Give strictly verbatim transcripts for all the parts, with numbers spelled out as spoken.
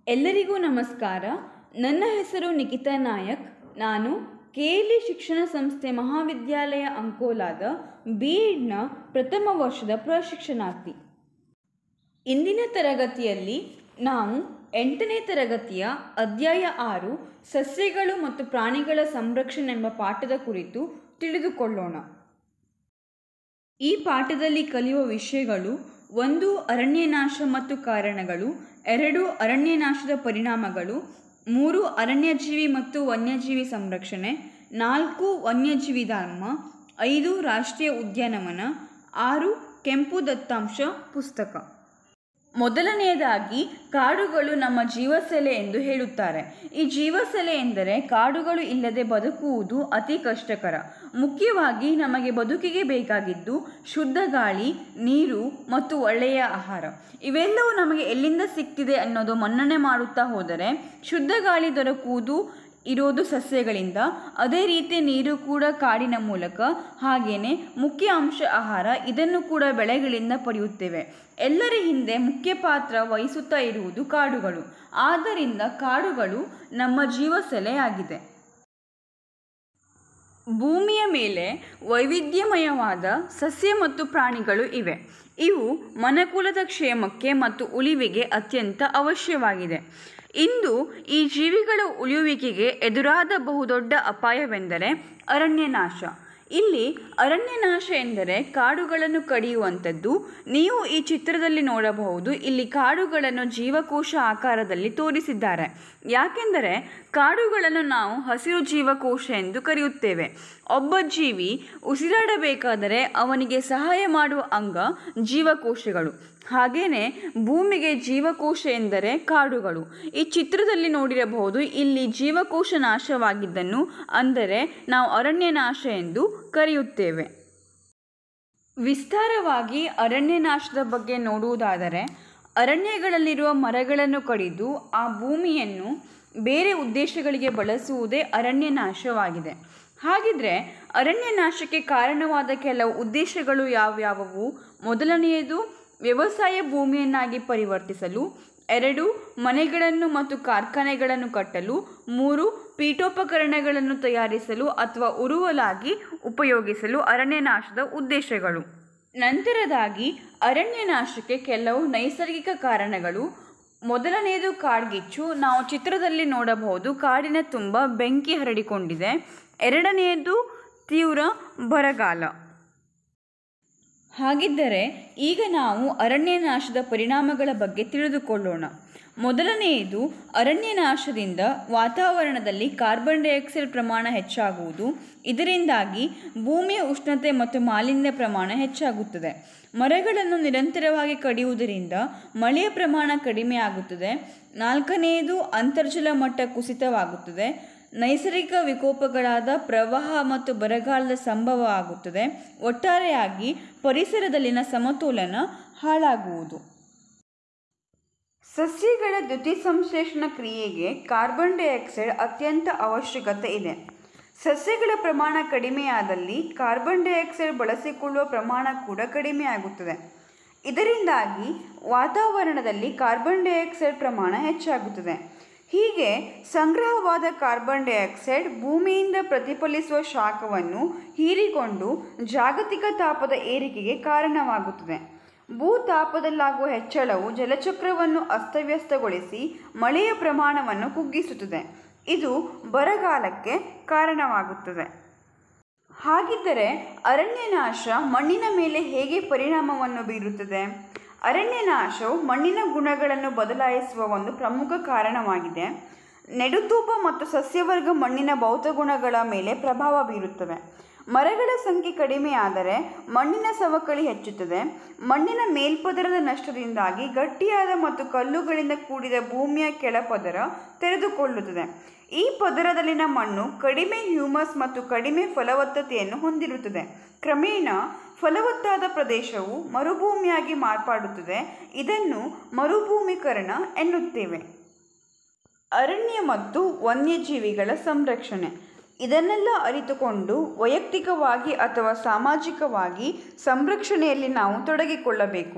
ಎಲ್ಲರಿಗೂ ನಮಸ್ಕಾರ. ನನ್ನ ಹೆಸರು ನಿಖಿತಾ ನಾಯಕ್. ನಾನು ಕೆ ಎಲ್ ಇ ಶಿಕ್ಷಣ ಸಂಸ್ಥೆ ಮಹಾವಿದ್ಯಾಲಯ ಅಂಕೋಲಾದ ಬಿ ಎಡ್ನ ಪ್ರಥಮ ವರ್ಷದ ಪ್ರಶಿಕ್ಷಣಾರ್ಥಿ. ಇಂದಿನ ತರಗತಿಯಲ್ಲಿ ನಾವು ಎಂಟನೇ ತರಗತಿಯ ಅಧ್ಯಾಯ ಆರು ಸಸ್ಯಗಳು ಮತ್ತು ಪ್ರಾಣಿಗಳ ಸಂರಕ್ಷಣೆ ಎಂಬ ಪಾಠದ ಕುರಿತು ತಿಳಿದುಕೊಳ್ಳೋಣ. ಈ ಪಾಠದಲ್ಲಿ ಕಲಿಯುವ ವಿಷಯಗಳು: ಒಂದು, ಅರಣ್ಯನಾಶ ಮತ್ತು ಕಾರಣಗಳು; ಎರಡು, ಅರಣ್ಯನಾಶದ ಪರಿಣಾಮಗಳು; ಮೂರು, ಅರಣ್ಯಜೀವಿ ಮತ್ತು ವನ್ಯಜೀವಿ ಸಂರಕ್ಷಣೆ; ನಾಲ್ಕು, ವನ್ಯಜೀವಿ ಧಾಮ; ಐದು, ರಾಷ್ಟ್ರೀಯ ಉದ್ಯಾನವನ; ಆರು, ಕೆಂಪು ದತ್ತಾಂಶ ಪುಸ್ತಕ. ಮೊದಲನೆಯದಾಗಿ, ಕಾಡುಗಳು ನಮ್ಮ ಜೀವಸೆಲೆ ಎಂದು ಹೇಳುತ್ತಾರೆ. ಈ ಜೀವಸೆಲೆ ಎಂದರೆ ಕಾಡುಗಳು ಇಲ್ಲದೆ ಬದುಕುವುದು ಅತಿ ಕಷ್ಟಕರ. ಮುಖ್ಯವಾಗಿ ನಮಗೆ ಬದುಕಿಗೆ ಬೇಕಾಗಿದ್ದು ಶುದ್ಧ ಗಾಳಿ, ನೀರು ಮತ್ತು ಒಳ್ಳೆಯ ಆಹಾರ. ಇವೆಲ್ಲವೂ ನಮಗೆ ಎಲ್ಲಿಂದ ಸಿಗ್ತಿದೆ ಅನ್ನೋದು ಮನ್ನಣೆ ಮಾಡುತ್ತಾ ಹೋದರೆ, ಶುದ್ಧ ಗಾಳಿ ದೊರಕುವುದು ಇರೋದು ಸಸ್ಯಗಳಿಂದ, ಅದೇ ರೀತಿ ನೀರು ಕೂಡ ಕಾಡಿನ ಮೂಲಕ, ಹಾಗೆಯೇ ಮುಖ್ಯ ಅಂಶ ಆಹಾರ, ಇದನ್ನು ಕೂಡ ಬೆಳೆಗಳಿಂದ ಪಡೆಯುತ್ತೇವೆ. ಎಲ್ಲರ ಹಿಂದೆ ಮುಖ್ಯ ಪಾತ್ರ ವಹಿಸುತ್ತಾ ಇರುವುದು ಕಾಡುಗಳು. ಆದ್ದರಿಂದ ಕಾಡುಗಳು ನಮ್ಮ ಜೀವಸೆಲೆಯಾಗಿದೆ. ಭೂಮಿಯ ಮೇಲೆ ವೈವಿಧ್ಯಮಯವಾದ ಸಸ್ಯ ಮತ್ತು ಪ್ರಾಣಿಗಳು ಇವೆ. ಇವು ಮನುಕುಲದ ಕ್ಷೇಮಕ್ಕೆ ಮತ್ತು ಉಳಿವಿಗೆ ಅತ್ಯಂತ ಅವಶ್ಯವಾಗಿದೆ. ಇಂದು ಈ ಜೀವಿಗಳ ಉಳಿಯುವಿಕೆಗೆ ಎದುರಾದ ಬಹುದೊಡ್ಡ ಅಪಾಯವೆಂದರೆ ಅರಣ್ಯನಾಶ. ಇಲ್ಲಿ ಅರಣ್ಯನಾಶ ಎಂದರೆ ಕಾಡುಗಳನ್ನು ಕಡಿಯುವಂಥದ್ದು. ನೀವು ಈ ಚಿತ್ರದಲ್ಲಿ ನೋಡಬಹುದು, ಇಲ್ಲಿ ಕಾಡುಗಳನ್ನು ಜೀವಕೋಶ ಆಕಾರದಲ್ಲಿ ತೋರಿಸಿದ್ದಾರೆ. ಯಾಕೆಂದರೆ ಕಾಡುಗಳನ್ನು ನಾವು ಹಸಿರು ಜೀವಕೋಶ ಎಂದು ಕರೆಯುತ್ತೇವೆ. ಒಬ್ಬ ಜೀವಿ ಉಸಿರಾಡಬೇಕಾದರೆ ಅವನಿಗೆ ಸಹಾಯ ಮಾಡುವ ಅಂಗ ಜೀವಕೋಶಗಳು. ಹಾಗೆಯೇ ಭೂಮಿಗೆ ಜೀವಕೋಶ ಎಂದರೆ ಕಾಡುಗಳು. ಈ ಚಿತ್ರದಲ್ಲಿ ನೋಡಿರಬಹುದು, ಇಲ್ಲಿ ಜೀವಕೋಶ ನಾಶವಾಗಿದ್ದನ್ನು ಅಂದರೆ ನಾವು ಅರಣ್ಯನಾಶ ಎಂದು ಕರೆಯುತ್ತೇವೆ. ವಿಸ್ತಾರವಾಗಿ ಅರಣ್ಯನಾಶದ ಬಗ್ಗೆ ನೋಡುವುದಾದರೆ, ಅರಣ್ಯಗಳಲ್ಲಿರುವ ಮರಗಳನ್ನು ಕಡಿದು ಆ ಭೂಮಿಯನ್ನು ಬೇರೆ ಉದ್ದೇಶಗಳಿಗೆ ಬಳಸುವುದೇ ಅರಣ್ಯನಾಶವಾಗಿದೆ. ಹಾಗಿದ್ರೆ ಅರಣ್ಯನಾಶಕ್ಕೆ ಕಾರಣವಾದ ಕೆಲವು ಉದ್ದೇಶಗಳು ಯಾವ್ಯಾವುವು? ಮೊದಲನೆಯದು, ವ್ಯವಸಾಯ ಭೂಮಿಯನ್ನಾಗಿ ಪರಿವರ್ತಿಸಲು; ಎರಡು, ಮನೆಗಳನ್ನು ಮತ್ತು ಕಾರ್ಖಾನೆಗಳನ್ನು ಕಟ್ಟಲು; ಮೂರು, ಪೀಠೋಪಕರಣಗಳನ್ನು ತಯಾರಿಸಲು ಅಥವಾ ಉರುವಲಾಗಿ ಉಪಯೋಗಿಸಲು ಅರಣ್ಯನಾಶದ ಉದ್ದೇಶಗಳು. ನಂತರದಾಗಿ ಅರಣ್ಯನಾಶಕ್ಕೆ ಕೆಲವು ನೈಸರ್ಗಿಕ ಕಾರಣಗಳು. ಮೊದಲನೆಯದು ಕಾಡ್ಗಿಚ್ಚು. ನಾವು ಚಿತ್ರದಲ್ಲಿ ನೋಡಬಹುದು, ಕಾಡಿನ ತುಂಬ ಬೆಂಕಿ ಹರಡಿಕೊಂಡಿದೆ. ಎರಡನೆಯದು ತೀವ್ರ ಬರಗಾಲ. ಹಾಗಿದ್ದರೆ ಈಗ ನಾವು ಅರಣ್ಯನಾಶದ ಪರಿಣಾಮಗಳ ಬಗ್ಗೆ ತಿಳಿದುಕೊಳ್ಳೋಣ. ಮೊದಲನೆಯದು, ಅರಣ್ಯನಾಶದಿಂದ ವಾತಾವರಣದಲ್ಲಿ ಕಾರ್ಬನ್ ಡೈಆಕ್ಸೈಡ್ ಪ್ರಮಾಣ ಹೆಚ್ಚಾಗುವುದು. ಇದರಿಂದಾಗಿ ಭೂಮಿಯ ಉಷ್ಣತೆ ಮತ್ತು ಮಾಲಿನ್ಯ ಪ್ರಮಾಣ ಹೆಚ್ಚಾಗುತ್ತದೆ. ಮರಗಳನ್ನು ನಿರಂತರವಾಗಿ ಕಡಿಯುವುದರಿಂದ ಮಳೆಯ ಪ್ರಮಾಣ ಕಡಿಮೆ ಆಗುತ್ತದೆ. ನಾಲ್ಕನೆಯದು, ಅಂತರ್ಜಲ ಮಟ್ಟ ಕುಸಿತವಾಗುತ್ತದೆ. ನೈಸರ್ಗಿಕ ವಿಕೋಪಗಳಾದ ಪ್ರವಾಹ ಮತ್ತು ಬರಗಾಲದ ಸಂಭವ ಆಗುತ್ತದೆ. ಒಟ್ಟಾರೆಯಾಗಿ ಪರಿಸರದಲ್ಲಿನ ಸಮತೋಲನ ಹಾಳಾಗುವುದು. ಸಸ್ಯಗಳ ದ್ಯುತಿಸಂಶ್ಲೇಷಣ ಕ್ರಿಯೆಗೆ ಕಾರ್ಬನ್ ಡೈಆಕ್ಸೈಡ್ ಅತ್ಯಂತ ಅವಶ್ಯಕತೆ ಇದೆ. ಸಸ್ಯಗಳ ಪ್ರಮಾಣ ಕಡಿಮೆಯಾದಲ್ಲಿ ಕಾರ್ಬನ್ ಡೈಆಕ್ಸೈಡ್ ಬಳಸಿಕೊಳ್ಳುವ ಪ್ರಮಾಣ ಕೂಡ ಕಡಿಮೆಯಾಗುತ್ತದೆ. ಇದರಿಂದಾಗಿ ವಾತಾವರಣದಲ್ಲಿ ಕಾರ್ಬನ್ ಡೈಆಕ್ಸೈಡ್ ಪ್ರಮಾಣ ಹೆಚ್ಚಾಗುತ್ತದೆ. ಹೀಗೆ ಸಂಗ್ರಹವಾದ ಕಾರ್ಬನ್ ಡೈಆಕ್ಸೈಡ್ ಭೂಮಿಯಿಂದ ಪ್ರತಿಫಲಿಸುವ ಶಾಖವನ್ನು ಹೀರಿಕೊಂಡು ಜಾಗತಿಕ ತಾಪದ ಏರಿಕೆಗೆ ಕಾರಣವಾಗುತ್ತದೆ. ಭೂತಾಪದಲ್ಲಾಗುವ ಹೆಚ್ಚಳವು ಜಲಚಕ್ರವನ್ನು ಅಸ್ತವ್ಯಸ್ತಗೊಳಿಸಿ ಮಳೆಯ ಪ್ರಮಾಣವನ್ನು ಕುಗ್ಗಿಸುತ್ತದೆ. ಇದು ಬರಗಾಲಕ್ಕೆ ಕಾರಣವಾಗುತ್ತದೆ. ಹಾಗಿದ್ದರೆ ಅರಣ್ಯನಾಶ ಮಣ್ಣಿನ ಮೇಲೆ ಹೇಗೆ ಪರಿಣಾಮವನ್ನು ಬೀರುತ್ತದೆ? ಅರಣ್ಯನಾಶವು ಮಣ್ಣಿನ ಗುಣಗಳನ್ನು ಬದಲಾಯಿಸುವ ಒಂದು ಪ್ರಮುಖ ಕಾರಣವಾಗಿದೆ. ನೆಡುತೂಪ ಮತ್ತು ಸಸ್ಯವರ್ಗ ಮಣ್ಣಿನ ಭೌತಗುಣಗಳ ಮೇಲೆ ಪ್ರಭಾವ ಬೀರುತ್ತವೆ. ಮರಗಳ ಸಂಖ್ಯೆ ಕಡಿಮೆಯಾದರೆ ಮಣ್ಣಿನ ಸವಕಳಿ ಹೆಚ್ಚುತ್ತದೆ. ಮಣ್ಣಿನ ಮೇಲ್ಪದರದ ನಷ್ಟದಿಂದಾಗಿ ಗಟ್ಟಿಯಾದ ಮತ್ತು ಕಲ್ಲುಗಳಿಂದ ಕೂಡಿದ ಭೂಮಿಯ ಕೆಳಪದರ ತೆರೆದುಕೊಳ್ಳುತ್ತದೆ. ಈ ಪದರದಲ್ಲಿನ ಮಣ್ಣು ಕಡಿಮೆ ಹ್ಯೂಮಸ್ ಮತ್ತು ಕಡಿಮೆ ಫಲವತ್ತತೆಯನ್ನು ಹೊಂದಿರುತ್ತದೆ. ಕ್ರಮೇಣ ಫಲವತ್ತಾದ ಪ್ರದೇಶವು ಮರುಭೂಮಿಯಾಗಿ ಮಾರ್ಪಾಡುತ್ತದೆ. ಇದನ್ನು ಮರುಭೂಮೀಕರಣ ಎನ್ನುತ್ತೇವೆ. ಅರಣ್ಯ ಮತ್ತು ವನ್ಯಜೀವಿಗಳ ಸಂರಕ್ಷಣೆ. ಇದನ್ನೆಲ್ಲ ಅರಿತುಕೊಂಡು ವೈಯಕ್ತಿಕವಾಗಿ ಅಥವಾ ಸಾಮಾಜಿಕವಾಗಿ ಸಂರಕ್ಷಣೆಯಲ್ಲಿ ನಾವು ತೊಡಗಿಕೊಳ್ಳಬೇಕು.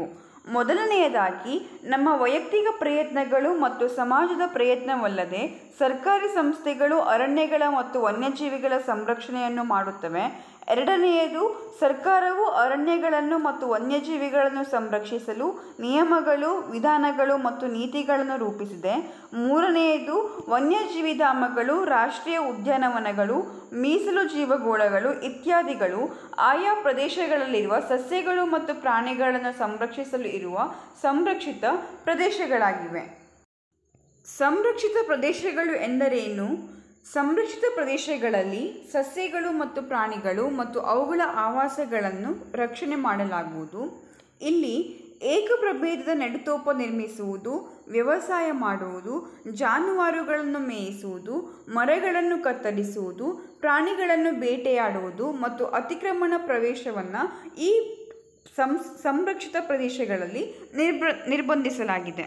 ಮೊದಲನೆಯದಾಗಿ ನಮ್ಮ ವೈಯಕ್ತಿಕ ಪ್ರಯತ್ನಗಳು ಮತ್ತು ಸಮಾಜದ ಪ್ರಯತ್ನವಲ್ಲದೆ ಸರ್ಕಾರಿ ಸಂಸ್ಥೆಗಳು ಅರಣ್ಯಗಳ ಮತ್ತು ವನ್ಯಜೀವಿಗಳ ಸಂರಕ್ಷಣೆಯನ್ನು ಮಾಡುತ್ತವೆ. ಎರಡನೆಯದು, ಸರ್ಕಾರವು ಅರಣ್ಯಗಳನ್ನು ಮತ್ತು ವನ್ಯಜೀವಿಗಳನ್ನು ಸಂರಕ್ಷಿಸಲು ನಿಯಮಗಳು, ವಿಧಾನಗಳು ಮತ್ತು ನೀತಿಗಳನ್ನು ರೂಪಿಸಿದೆ. ಮೂರನೆಯದು, ವನ್ಯಜೀವಿ ಧಾಮಗಳು, ರಾಷ್ಟ್ರೀಯ ಉದ್ಯಾನವನಗಳು, ಮೀಸಲು ಜೀವಗೋಳಗಳು ಇತ್ಯಾದಿಗಳು ಆಯಾ ಪ್ರದೇಶಗಳಲ್ಲಿರುವ ಸಸ್ಯಗಳು ಮತ್ತು ಪ್ರಾಣಿಗಳನ್ನು ಸಂರಕ್ಷಿಸಲು ಇರುವ ಸಂರಕ್ಷಿತ ಪ್ರದೇಶಗಳಾಗಿವೆ. ಸಂರಕ್ಷಿತ ಪ್ರದೇಶಗಳು ಎಂದರೇನು? ಸಂರಕ್ಷಿತ ಪ್ರದೇಶಗಳಲ್ಲಿ ಸಸ್ಯಗಳು ಮತ್ತು ಪ್ರಾಣಿಗಳು ಮತ್ತು ಅವುಗಳ ಆವಾಸಗಳನ್ನು ರಕ್ಷಣೆ ಮಾಡಲಾಗುವುದು. ಇಲ್ಲಿ ಏಕಪ್ರಭೇದದ ನೆಡುತೋಪ ನಿರ್ಮಿಸುವುದು, ವ್ಯವಸಾಯ ಮಾಡುವುದು, ಜಾನುವಾರುಗಳನ್ನು ಮೇಯಿಸುವುದು, ಮರಗಳನ್ನು ಕತ್ತರಿಸುವುದು, ಪ್ರಾಣಿಗಳನ್ನು ಬೇಟೆಯಾಡುವುದು ಮತ್ತು ಅತಿಕ್ರಮಣ ಪ್ರವೇಶವನ್ನು ಈ ಸಂ ಸಂರಕ್ಷಿತ ಪ್ರದೇಶಗಳಲ್ಲಿ ನಿರ್ಬ ನಿರ್ಬಂಧಿಸಲಾಗಿದೆ.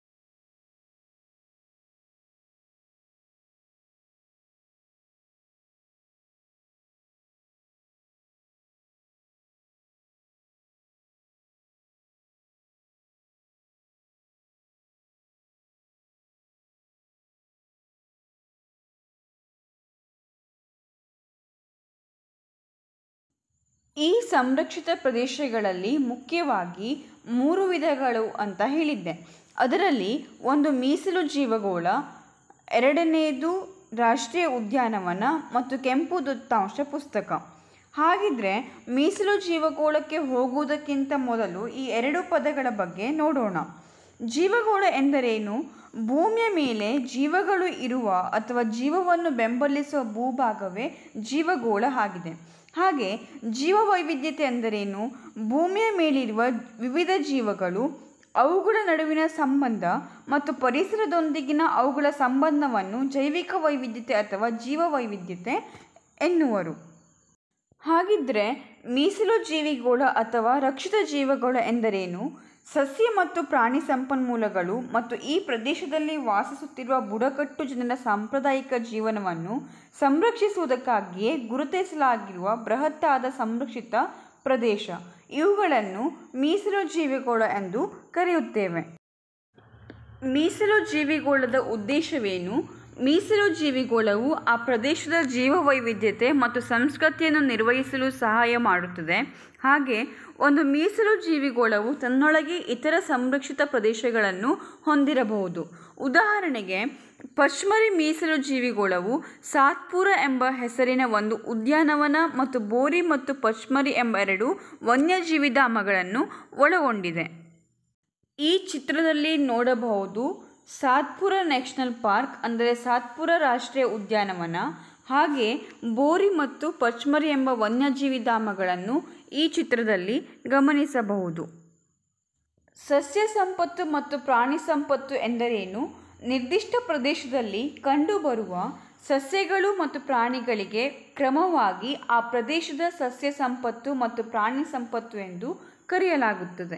ಈ ಸಂರಕ್ಷಿತ ಪ್ರದೇಶಗಳಲ್ಲಿ ಮುಖ್ಯವಾಗಿ ಮೂರು ವಿಧಗಳು ಅಂತ ಹೇಳಿದ್ದೆ. ಅದರಲ್ಲಿ ಒಂದು ಮೀಸಲು ಜೀವಗೋಳ, ಎರಡನೆಯದು ರಾಷ್ಟ್ರೀಯ ಉದ್ಯಾನವನ ಮತ್ತು ಕೆಂಪು ದತ್ತಾಂಶ ಪುಸ್ತಕ. ಹಾಗಿದ್ರೆ ಮೀಸಲು ಜೀವಗೋಳಕ್ಕೆ ಹೋಗುವುದಕ್ಕಿಂತ ಮೊದಲು ಈ ಎರಡು ಪದಗಳ ಬಗ್ಗೆ ನೋಡೋಣ. ಜೀವಗೋಳ ಎಂದರೇನು? ಭೂಮಿಯ ಮೇಲೆ ಜೀವಗಳು ಇರುವ ಅಥವಾ ಜೀವವನ್ನು ಬೆಂಬಲಿಸುವ ಭೂಭಾಗವೇ ಜೀವಗೋಳ ಆಗಿದೆ. ಹಾಗೆ ಜೀವವೈವಿಧ್ಯತೆ ಎಂದರೇನು? ಭೂಮಿಯ ಮೇಲಿರುವ ವಿವಿಧ ಜೀವಗಳು, ಅವುಗಳ ನಡುವಿನ ಸಂಬಂಧ ಮತ್ತು ಪರಿಸರದೊಂದಿಗಿನ ಅವುಗಳ ಸಂಬಂಧವನ್ನು ಜೈವಿಕ ವೈವಿಧ್ಯತೆ ಅಥವಾ ಜೀವವೈವಿಧ್ಯತೆ ಎನ್ನುವರು. ಹಾಗಿದ್ರೆ ಮೀಸಲು ಜೀವಿಗೋಳ ಅಥವಾ ರಕ್ಷಿತ ಜೀವಗೋಳ ಎಂದರೇನು? ಸಸ್ಯ ಮತ್ತು ಪ್ರಾಣಿ ಸಂಪನ್ಮೂಲಗಳು ಮತ್ತು ಈ ಪ್ರದೇಶದಲ್ಲಿ ವಾಸಿಸುತ್ತಿರುವ ಬುಡಕಟ್ಟು ಜನರ ಸಾಂಪ್ರದಾಯಿಕ ಜೀವನವನ್ನು ಸಂರಕ್ಷಿಸುವುದಕ್ಕಾಗಿಯೇ ಗುರುತಿಸಲಾಗಿರುವ ಬೃಹತ್ತಾದ ಸಂರಕ್ಷಿತ ಪ್ರದೇಶ, ಇವುಗಳನ್ನು ಮೀಸಲು ಜೀವಿಗೋಳ ಎಂದು ಕರೆಯುತ್ತೇವೆ. ಮೀಸಲು ಜೀವಿಗೋಳದ ಉದ್ದೇಶವೇನು? ಮೀಸಲು ಜೀವಿಗೋಳವು ಆ ಪ್ರದೇಶದ ಜೀವವೈವಿಧ್ಯತೆ ಮತ್ತು ಸಂಸ್ಕೃತಿಯನ್ನು ನಿರ್ವಹಿಸಲು ಸಹಾಯ ಮಾಡುತ್ತದೆ. ಹಾಗೆ ಒಂದು ಮೀಸಲು ಜೀವಿಗೋಳವು ತನ್ನೊಳಗೆ ಇತರ ಸಂರಕ್ಷಿತ ಪ್ರದೇಶಗಳನ್ನು ಹೊಂದಿರಬಹುದು. ಉದಾಹರಣೆಗೆ, ಪಚ್ಮರಿ ಮೀಸಲು ಜೀವಿಗೋಳವು ಸಾತ್ಪುರ ಎಂಬ ಹೆಸರಿನ ಒಂದು ಉದ್ಯಾನವನ ಮತ್ತು ಬೋರಿ ಮತ್ತು ಪಚ್ಮರಿ ಎಂಬ ಎರಡು ವನ್ಯಜೀವಿ ಧಾಮಗಳನ್ನು ಒಳಗೊಂಡಿದೆ. ಈ ಚಿತ್ರದಲ್ಲಿ ನೋಡಬಹುದು ಸಾತ್ಪುರ ನ್ಯಾಷನಲ್ ಪಾರ್ಕ್ ಅಂದರೆ ಸಾತ್ಪುರ ರಾಷ್ಟ್ರೀಯ ಉದ್ಯಾನವನ, ಹಾಗೆ ಬೋರಿ ಮತ್ತು ಪಚ್ಮರಿ ಎಂಬ ವನ್ಯಜೀವಿ ಧಾಮಗಳನ್ನು ಈ ಚಿತ್ರದಲ್ಲಿ ಗಮನಿಸಬಹುದು. ಸಸ್ಯ ಸಂಪತ್ತು ಮತ್ತು ಪ್ರಾಣಿ ಸಂಪತ್ತು ಎಂದರೇನು? ನಿರ್ದಿಷ್ಟ ಪ್ರದೇಶದಲ್ಲಿ ಕಂಡುಬರುವ ಸಸ್ಯಗಳು ಮತ್ತು ಪ್ರಾಣಿಗಳಿಗೆ ಕ್ರಮವಾಗಿ ಆ ಪ್ರದೇಶದ ಸಸ್ಯ ಸಂಪತ್ತು ಮತ್ತು ಪ್ರಾಣಿ ಸಂಪತ್ತು ಎಂದು ಕರೆಯಲಾಗುತ್ತದೆ.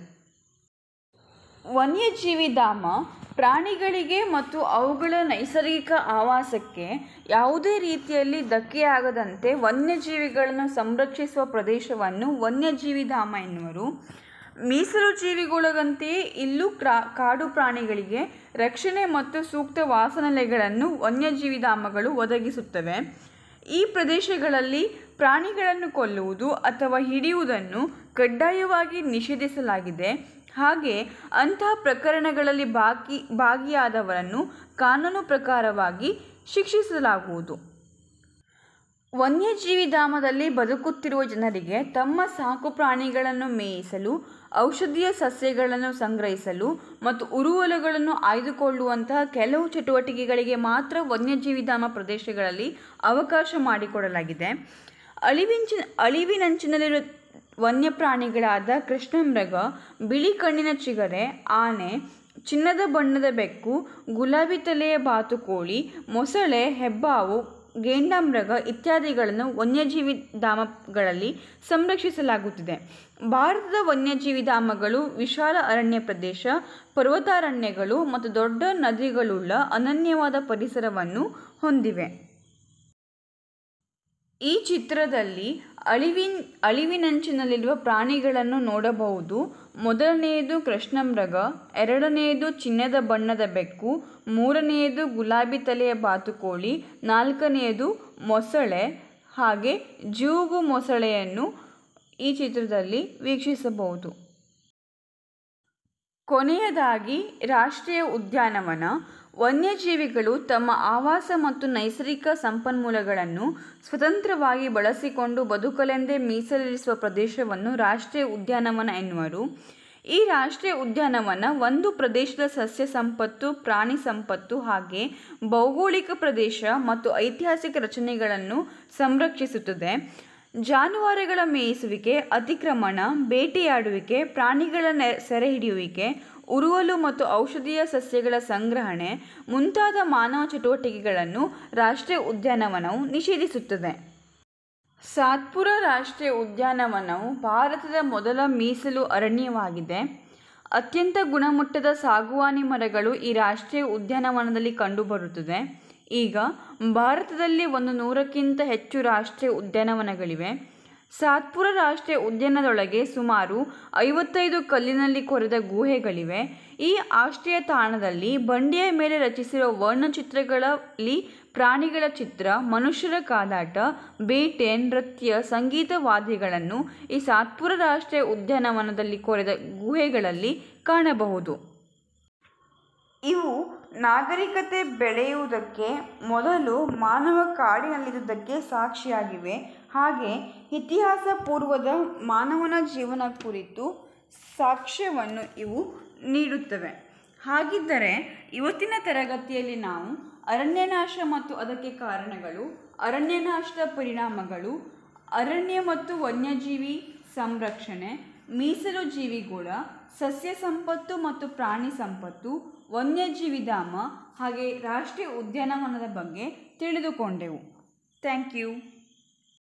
ವನ್ಯಜೀವಿ ಧಾಮ ಪ್ರಾಣಿಗಳಿಗೆ ಮತ್ತು ಅವುಗಳ ನೈಸರ್ಗಿಕ ಆವಾಸಕ್ಕೆ ಯಾವುದೇ ರೀತಿಯಲ್ಲಿ ಧಕ್ಕೆಯಾಗದಂತೆ ವನ್ಯಜೀವಿಗಳನ್ನು ಸಂರಕ್ಷಿಸುವ ಪ್ರದೇಶವನ್ನು ವನ್ಯಜೀವಿ ಧಾಮ ಎನ್ನುವರು. ಮೀಸಲು ಜೀವಿಗಳಿಗಂತೆಯೇ ಇಲ್ಲೂ ಕ್ರಾ ಕಾಡು ಪ್ರಾಣಿಗಳಿಗೆ ರಕ್ಷಣೆ ಮತ್ತು ಸೂಕ್ತ ವಾಸನೆಲೆಗಳನ್ನು ವನ್ಯಜೀವಿ ಧಾಮಗಳು ಒದಗಿಸುತ್ತವೆ. ಈ ಪ್ರದೇಶಗಳಲ್ಲಿ ಪ್ರಾಣಿಗಳನ್ನು ಕೊಲ್ಲುವುದು ಅಥವಾ ಹಿಡಿಯುವುದನ್ನು ಕಡ್ಡಾಯವಾಗಿ ನಿಷೇಧಿಸಲಾಗಿದೆ. ಹಾಗೆ ಅಂತಹ ಪ್ರಕರಣಗಳಲ್ಲಿ ಭಾಗಿ ಭಾಗಿಯಾದವರನ್ನು ಕಾನೂನು ಪ್ರಕಾರವಾಗಿ ಶಿಕ್ಷಿಸಲಾಗುವುದು. ವನ್ಯಜೀವಿ ಧಾಮದಲ್ಲಿ ಬದುಕುತ್ತಿರುವ ಜನರಿಗೆ ತಮ್ಮ ಸಾಕು ಪ್ರಾಣಿಗಳನ್ನು ಮೇಯಿಸಲು, ಔಷಧೀಯ ಸಸ್ಯಗಳನ್ನು ಸಂಗ್ರಹಿಸಲು ಮತ್ತು ಉರುವಲುಗಳನ್ನು ಆಯ್ದುಕೊಳ್ಳುವಂತಹ ಕೆಲವು ಚಟುವಟಿಕೆಗಳಿಗೆ ಮಾತ್ರ ವನ್ಯಜೀವಿ ಧಾಮ ಪ್ರದೇಶಗಳಲ್ಲಿ ಅವಕಾಶ ಮಾಡಿಕೊಡಲಾಗಿದೆ. ಅಳಿವಿಂಚಿ ಅಳಿವಿನಂಚಿನಲ್ಲಿರುವ ವನ್ಯಪ್ರಾಣಿಗಳಾದ ಕೃಷ್ಣಮೃಗ, ಬಿಳಿ ಕಣ್ಣಿನ ಚಿಗರೆ, ಆನೆ, ಚಿನ್ನದ ಬಣ್ಣದ ಬೆಕ್ಕು, ಗುಲಾಬಿ ತಲೆಯ ಬಾತುಕೋಳಿ, ಮೊಸಳೆ, ಹೆಬ್ಬಾವು, ಗೆಂಡಮೃಗ ಇತ್ಯಾದಿಗಳನ್ನು ವನ್ಯಜೀವಿ ಧಾಮಗಳಲ್ಲಿ ಸಂರಕ್ಷಿಸಲಾಗುತ್ತಿದೆ. ಭಾರತದ ವನ್ಯಜೀವಿ ಧಾಮಗಳು ವಿಶಾಲ ಅರಣ್ಯ ಪ್ರದೇಶ, ಪರ್ವತಾರಣ್ಯಗಳು ಮತ್ತು ದೊಡ್ಡ ನದಿಗಳುಳ್ಳ ಅನನ್ಯವಾದ ಪರಿಸರವನ್ನು ಹೊಂದಿವೆ. ಈ ಚಿತ್ರದಲ್ಲಿ ಅಳಿವಿನ ಅಳಿವಿನಂಚಿನಲ್ಲಿರುವ ಪ್ರಾಣಿಗಳನ್ನು ನೋಡಬಹುದು. ಮೊದಲನೆಯದು ಕೃಷ್ಣಮೃಗ, ಎರಡನೆಯದು ಚಿನ್ನದ ಬಣ್ಣದ ಬೆಕ್ಕು, ಮೂರನೆಯದು ಗುಲಾಬಿ ತಲೆಯ ಬಾತುಕೋಳಿ, ನಾಲ್ಕನೆಯದು ಮೊಸಳೆ. ಹಾಗೆ ಜೂಗು ಮೊಸಳೆಯನ್ನು ಈ ಚಿತ್ರದಲ್ಲಿ ವೀಕ್ಷಿಸಬಹುದು. ಕೊನೆಯದಾಗಿ ರಾಷ್ಟ್ರೀಯ ಉದ್ಯಾನವನ. ವನ್ಯಜೀವಿಗಳು ತಮ್ಮ ಆವಾಸ ಮತ್ತು ನೈಸರ್ಗಿಕ ಸಂಪನ್ಮೂಲಗಳನ್ನು ಸ್ವತಂತ್ರವಾಗಿ ಬಳಸಿಕೊಂಡು ಬದುಕಲೆಂದೇ ಮೀಸಲಿರಿಸುವ ಪ್ರದೇಶವನ್ನು ರಾಷ್ಟ್ರೀಯ ಉದ್ಯಾನವನ ಎನ್ನುವರು. ಈ ರಾಷ್ಟ್ರೀಯ ಉದ್ಯಾನವನ ಒಂದು ಪ್ರದೇಶದ ಸಸ್ಯ ಸಂಪತ್ತು, ಪ್ರಾಣಿ ಸಂಪತ್ತು ಹಾಗೆ ಭೌಗೋಳಿಕ ಪ್ರದೇಶ ಮತ್ತು ಐತಿಹಾಸಿಕ ರಚನೆಗಳನ್ನು ಸಂರಕ್ಷಿಸುತ್ತದೆ. ಜಾನುವಾರುಗಳ ಮೇಯಿಸುವಿಕೆ, ಅತಿಕ್ರಮಣ, ಬೇಟೆಯಾಡುವಿಕೆ, ಪ್ರಾಣಿಗಳ ಸೆರೆಹಿಡಿಯುವಿಕೆ, ಉರುವಲು ಮತ್ತು ಔಷಧೀಯ ಸಸ್ಯಗಳ ಸಂಗ್ರಹಣೆ ಮುಂತಾದ ಮಾನವ ಚಟುವಟಿಕೆಗಳನ್ನು ರಾಷ್ಟ್ರೀಯ ಉದ್ಯಾನವನವು ನಿಷೇಧಿಸುತ್ತದೆ. ಸಾತ್ಪುರ ರಾಷ್ಟ್ರೀಯ ಉದ್ಯಾನವನವು ಭಾರತದ ಮೊದಲ ಮೀಸಲು ಅರಣ್ಯವಾಗಿದೆ. ಅತ್ಯಂತ ಗುಣಮಟ್ಟದ ಸಾಗುವಾನಿ ಮರಗಳು ಈ ರಾಷ್ಟ್ರೀಯ ಉದ್ಯಾನವನದಲ್ಲಿ ಕಂಡುಬರುತ್ತದೆ. ಈಗ ಭಾರತದಲ್ಲಿ ಒಂದು ನೂರಕ್ಕಿಂತ ಹೆಚ್ಚು ರಾಷ್ಟ್ರೀಯ ಉದ್ಯಾನವನಗಳಿವೆ. ಸಾತ್ಪುರ ರಾಷ್ಟ್ರೀಯ ಉದ್ಯಾನದೊಳಗೆ ಸುಮಾರು ಐವತ್ತೈದು ಕಲ್ಲಿನಲ್ಲಿ ಕೊರೆದ ಗುಹೆಗಳಿವೆ. ಈ ಆಶ್ರಯ ತಾಣದಲ್ಲಿ ಬಂಡೆಯ ಮೇಲೆ ರಚಿಸಿರುವ ವರ್ಣಚಿತ್ರಗಳಲ್ಲಿ ಪ್ರಾಣಿಗಳ ಚಿತ್ರ, ಮನುಷ್ಯರ ಕಾದಾಟ, ಬೇಟೆ, ನೃತ್ಯ, ಸಂಗೀತ ವಾದ್ಯಗಳನ್ನು ಈ ಸಾತ್ಪುರ ರಾಷ್ಟ್ರೀಯ ಉದ್ಯಾನವನದಲ್ಲಿ ಕೊರೆದ ಗುಹೆಗಳಲ್ಲಿ ಕಾಣಬಹುದು. ಇವು ನಾಗರಿಕತೆ ಬೆಳೆಯುವುದಕ್ಕೆ ಮೊದಲು ಮಾನವ ಕಾಡಿನಲ್ಲಿದ್ದುದಕ್ಕೆ ಸಾಕ್ಷಿಯಾಗಿವೆ. ಹಾಗೆ ಇತಿಹಾಸ ಪೂರ್ವದ ಮಾನವನ ಜೀವನ ಕುರಿತು ಸಾಕ್ಷ್ಯವನ್ನು ಇವು ನೀಡುತ್ತವೆ. ಹಾಗಿದ್ದರೆ ಇವತ್ತಿನ ತರಗತಿಯಲ್ಲಿ ನಾವು ಅರಣ್ಯನಾಶ ಮತ್ತು ಅದಕ್ಕೆ ಕಾರಣಗಳು, ಅರಣ್ಯನಾಶದ ಪರಿಣಾಮಗಳು, ಅರಣ್ಯ ಮತ್ತು ವನ್ಯಜೀವಿ ಸಂರಕ್ಷಣೆ, ಮೀಸಲು ಜೀವಿಗಳ, ಸಸ್ಯ ಸಂಪತ್ತು ಮತ್ತು ಪ್ರಾಣಿ ಸಂಪತ್ತು, ವನ್ಯಜೀವಿ ಧಾಮ ಹಾಗೆ ರಾಷ್ಟ್ರೀಯ ಉದ್ಯಾನವನದ ಬಗ್ಗೆ ತಿಳಿದುಕೊಂಡೆವು. Thank you.